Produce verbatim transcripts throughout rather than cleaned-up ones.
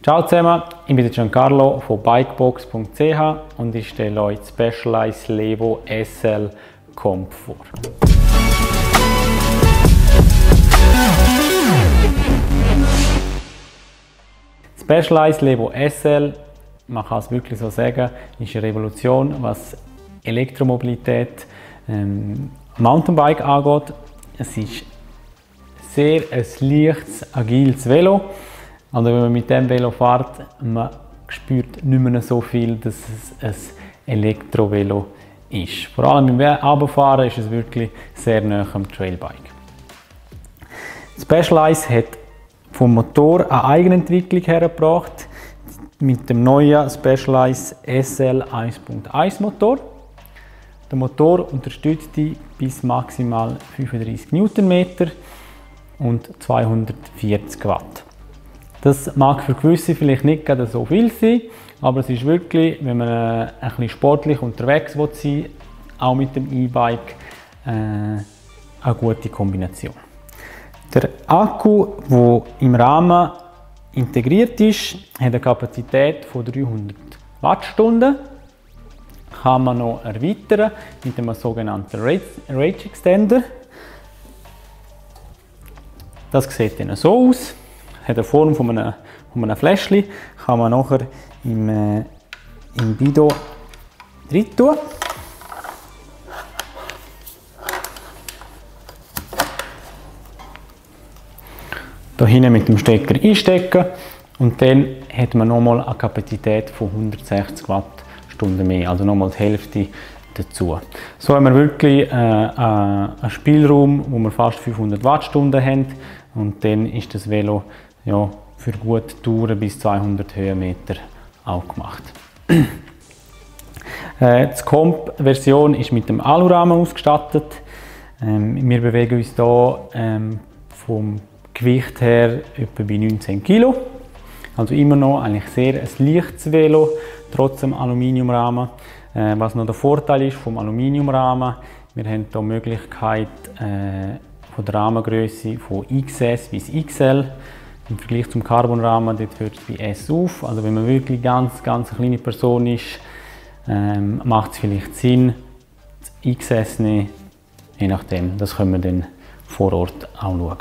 Ciao zusammen, ich bin Giancarlo von bikebox punkt c h und ich stelle euch die Specialized Levo S L Comp vor. Specialized Levo S L, man kann es wirklich so sagen, ist eine Revolution, was Elektromobilität, ähm, Mountainbike angeht. Es ist sehr ein leichtes, agiles Velo. Also wenn man mit dem Velo fährt, man spürt nicht mehr so viel, dass es ein Elektrovelo ist. Vor allem beim Runterfahren ist es wirklich sehr nah am Trailbike. Specialized hat vom Motor eine Eigenentwicklung hergebracht mit dem neuen Specialized S L eins Punkt eins Motor. Der Motor unterstützt die bis maximal fünfunddreißig Newtonmeter und zweihundertvierzig Watt. Das mag für gewisse vielleicht nicht gerade so viel sein, aber es ist wirklich, wenn man ein bisschen sportlich unterwegs will sein, auch mit dem E-Bike äh, eine gute Kombination. Der Akku, der im Rahmen integriert ist, hat eine Kapazität von dreihundert Wattstunden. Kann man noch erweitern mit einem sogenannten Range Extender. Das sieht dann so aus. Hat eine Form von einem, von einem Fläschchen, kann man nachher im, äh, im Bidon rein tun. Hier hinten mit dem Stecker einstecken und dann hat man nochmal eine Kapazität von hundertsechzig Wattstunden mehr, also nochmal die Hälfte dazu. So haben wir wirklich äh, äh, einen Spielraum, wo wir fast fünfhundert Wattstunden haben und dann ist das Velo ja, für gute Touren bis zweihundert Höhenmeter auch gemacht. äh, die Comp-Version ist mit dem Alurahmen ausgestattet. Ähm, wir bewegen uns hier ähm, vom Gewicht her etwa bei neunzehn Kilo. Also immer noch eigentlich sehr ein leichtes Velo, trotz dem Aluminiumrahmen. Äh, was noch der Vorteil ist vom Aluminiumrahmen, wir haben hier die Möglichkeit äh, von der Rahmengröße von X S bis X L. Im Vergleich zum Carbonrahmen, dort hört es bei S auf. Also wenn man wirklich ganz, ganz eine kleine Person ist, ähm, macht es vielleicht Sinn, das X S nehmen. Je nachdem, das können wir dann vor Ort auch schauen.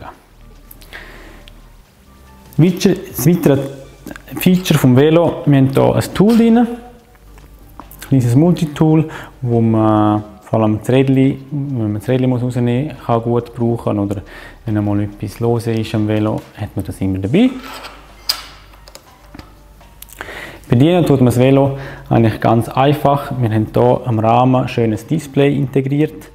Das weitere Feature vom Velo, wir haben hier ein Tool drin, ein kleines Multitool, wo man vor allem das Rädchen, wenn man das Rädchen rausnehmen muss, kann gut brauchen, oder wenn einmal etwas los ist am Velo, hat man das immer dabei. Bedienen tut man das Velo eigentlich ganz einfach. Wir haben hier am Rahmen ein schönes Display integriert,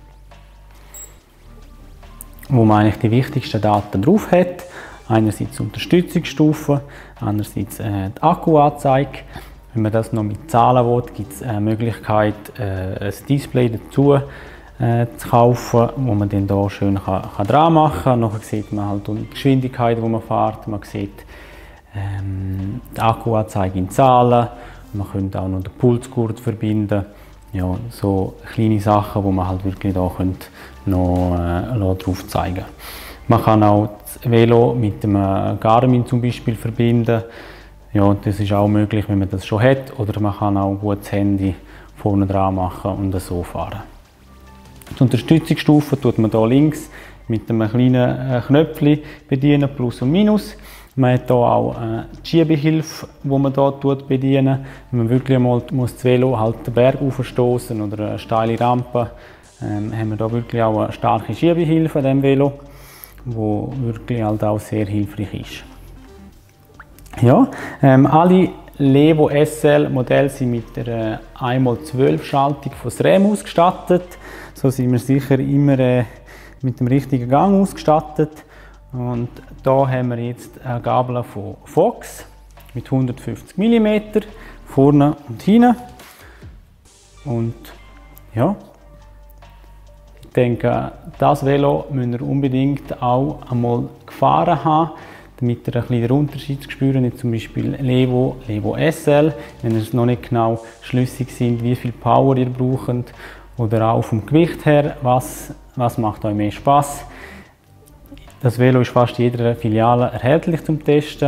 wo man eigentlich die wichtigsten Daten drauf hat. Einerseits die Unterstützungsstufen, andererseits äh, die Akkuanzeige. Wenn man das noch mit Zahlen will, gibt es eine Möglichkeit, äh, ein Display dazu äh, zu kaufen, wo man dann hier schön kann, kann dran machen kann. Nachher sieht man halt die Geschwindigkeit, die man fährt. Man sieht ähm, die Akkuanzeige in Zahlen. Man könnte auch noch den Pulsgurt verbinden. Ja, so kleine Sachen, die man halt wirklich da könnt noch äh, drauf zeigen. Man kann auch das Velo mit dem Garmin zum Beispiel verbinden. Ja, das ist auch möglich, wenn man das schon hat. Oder man kann auch gut das Handy vorne dran machen und so fahren. Die Unterstützungsstufe tut man hier links mit einem kleinen Knöpfchen bedienen, Plus und Minus. Man hat hier auch eine Schiebehilfe, die man hier bedienen. Wenn man wirklich einmal das Velo halt den Berg aufstoßen oder eine steile Rampe, ähm, haben wir hier wirklich auch eine starke Schiebehilfe an diesem Velo, wo wirklich halt auch sehr hilfreich ist. Ja, ähm, alle Levo S L Modelle sind mit der eins mal zwölf Schaltung von SRAM ausgestattet. So sind wir sicher immer äh, mit dem richtigen Gang ausgestattet. Und da haben wir jetzt eine Gabel von Fox mit hundertfünfzig Millimeter vorne und hinten. Und ja, ich denke, das Velo müsst ihr unbedingt auch einmal gefahren haben, damit ihr ein bisschen den Unterschied spüren, nicht zum Beispiel Levo, Levo S L, wenn ihr noch nicht genau schlüssig sind, wie viel Power ihr braucht, oder auch vom Gewicht her, was, was macht euch mehr Spaß. Das Velo ist fast in jeder Filiale erhältlich zum Testen.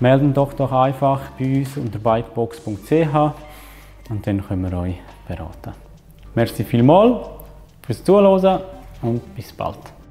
melden doch doch einfach bei uns unter bikebox punkt c h und dann können wir euch beraten. Merci vielmals fürs Zuhören und bis bald.